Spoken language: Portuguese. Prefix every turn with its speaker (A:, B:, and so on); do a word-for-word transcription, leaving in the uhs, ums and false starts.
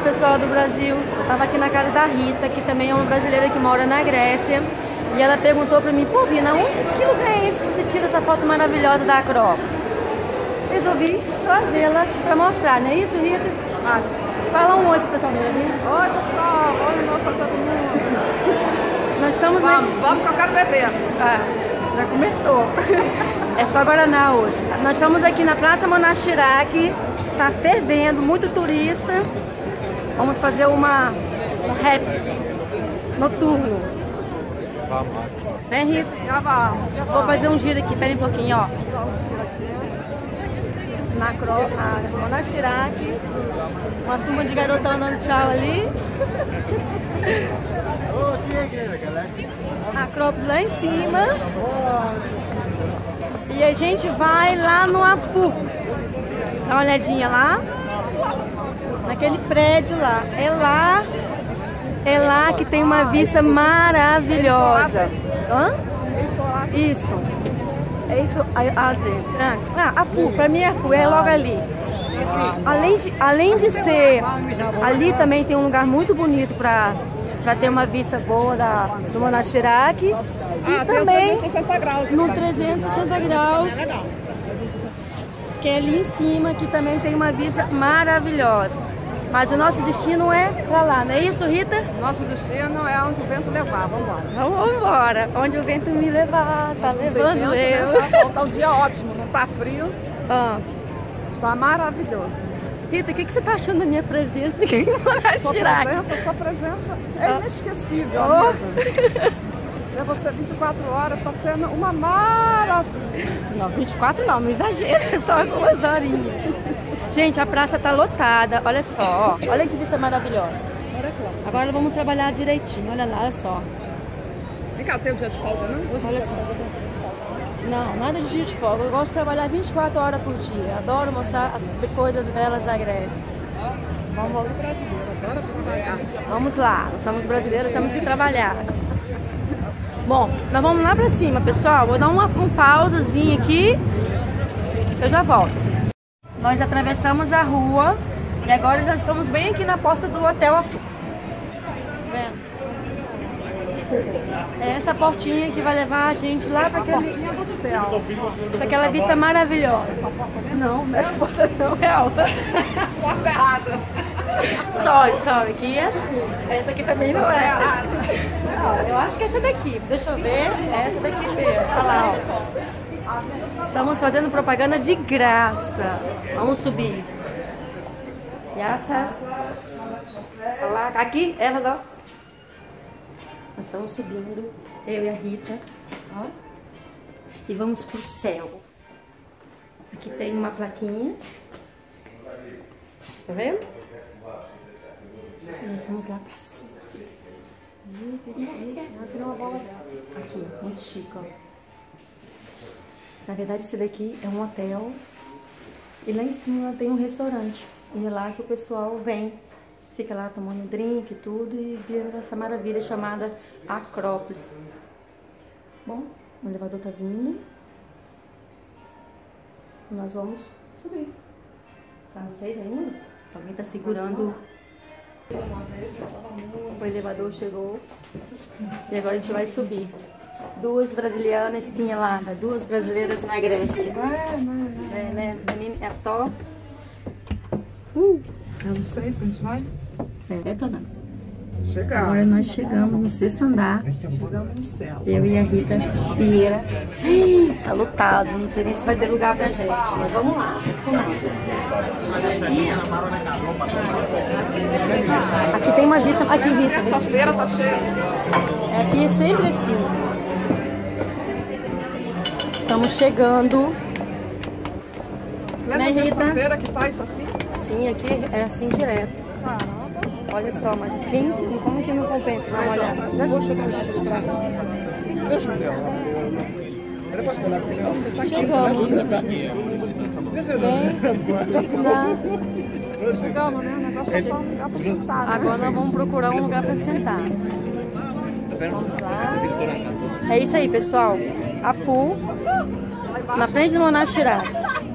A: pessoal do Brasil. Eu tava aqui na casa da Rita, que também é uma brasileira que mora na Grécia. E ela perguntou pra mim, pô, Vina, onde, que lugar é esse que você tira essa foto maravilhosa da Acrópolis? Resolvi trazê-la pra mostrar, não é isso, Rita? Ah, fala um oi pro pessoal do Brasil.
B: Oi, pessoal. Oi, novo pra todo mundo.
A: Nós estamos
B: Vamos,
A: nesse...
B: vamos que eu quero beber.
A: Ah, já começou. É só Guaraná hoje. Nós estamos aqui na Praça Monastiraki. Tá fervendo, muito turista. Vamos fazer uma um rap noturno. Vem, Rita?
B: Já vamos.
A: Vou fazer um giro aqui, pera um pouquinho, ó. Na Acrópolis, Monastiraki. Uma turma de garota andando tchau ali. Acrópolis lá em cima. E a gente vai lá no Afu. Dá uma olhadinha lá. Naquele prédio lá. É lá. É lá que tem uma vista maravilhosa. Hã? Isso. Ah, Afu, pra mim é Afu, é logo ali. Além de, além de ser, ali também tem um lugar muito bonito pra, pra ter uma vista boa da, do Monastiraki. E
B: Ah,
A: também
B: trezentos e sessenta graus.
A: no trezentos e sessenta graus, que é ali em cima, que também tem uma vista maravilhosa. Mas o nosso destino é pra lá, não é isso, Rita?
B: Nosso destino é onde o vento levar. Vamos embora.
A: Vamos embora. Onde o vento me levar, tá levando eu.
B: Tá um dia ótimo, não tá frio.
A: Ah.
B: Está maravilhoso.
A: Rita, o que, que você tá achando da minha presença aqui em
B: Sua
A: Monastiraki?
B: presença, sua presença é
A: Ah.
B: inesquecível,
A: Oh.
B: amiga. Ver você vinte e quatro horas, está sendo uma maravilha.
A: Não, vinte e quatro não, não exagera, só algumas horinhas. Gente, a praça tá lotada, olha só, ó. Olha que vista maravilhosa. Agora vamos trabalhar direitinho, olha lá, olha só.
B: Vem cá, tem o dia de folga, não?
A: Olha só. Não, nada de dia de folga. Eu gosto de trabalhar vinte e quatro horas por dia. Adoro mostrar as coisas belas da Grécia. Vamos,
B: Brasileiro, adora trabalhar.
A: vamos lá, nós somos brasileiros, temos que trabalhar. Bom, nós vamos lá pra cima, pessoal. Vou dar uma, uma pausazinha aqui. Eu já volto. Nós atravessamos a rua e agora já estamos bem aqui na porta do Hotel Afu. Vendo? É essa portinha que vai levar a gente lá para aquele...
B: Portinha do céu.
A: Pra aquela vista maravilhosa. Não, essa porta não é alta.
B: Porta errada.
A: Sorry, sorry, aqui é assim. Essa aqui também não é. Não, eu acho que é essa daqui. Deixa eu ver. É essa daqui mesmo. Olha lá, ó. Estamos fazendo propaganda de graça. Vamos subir. Graças. Olha lá. Aqui, ela lá. Nós estamos subindo, eu e a Rita, ó, e vamos pro céu. Aqui tem uma plaquinha, tá vendo? E nós vamos lá pra cima. Aqui, muito chique, ó. Na verdade, esse daqui é um hotel e lá em cima tem um restaurante. E é lá que o pessoal vem. Fica lá tomando drink e tudo e vendo essa maravilha chamada Acrópolis. Bom, o elevador tá vindo. Nós vamos subir. Tá no seis ainda? Alguém tá segurando. O elevador chegou. E agora a gente vai subir. Duas brasilianas tinha lá, duas brasileiras na Grécia. É, né? Menina, é top. Uh!
B: É no seis que a gente vai?
A: É, Tona.
B: Chegamos.
A: Agora nós chegamos no sexto andar.
B: Chegamos no céu.
A: Eu e a Rita Vieira. Ai, tá lotado, não sei nem se vai ter lugar pra gente. Mas vamos lá, aqui tem uma vista. Aqui, Rita.
B: Terça-feira tá cheio.
A: Aqui é sempre assim. Estamos chegando.
B: Lembra
A: Né, Rita?
B: terça-feira que tá isso assim?
A: Sim, aqui é assim direto.
B: Caramba.
A: Olha só, mas quem, como que não compensa? Dá uma olhada. Chegamos. Bem, na...
B: Chegamos, né? O negócio é só um lugar pra sentar. Né?
A: Agora nós vamos procurar um lugar para sentar. Vamos lá. É isso aí, pessoal. Afu, na frente do Monastiraki.